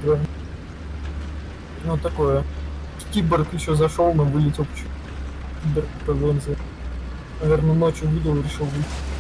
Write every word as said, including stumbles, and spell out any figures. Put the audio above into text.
Да. Ну такое. Киборг еще зашел, но вылетел. Киборг по Вензе. Наверное, ночью видел и решил выйти.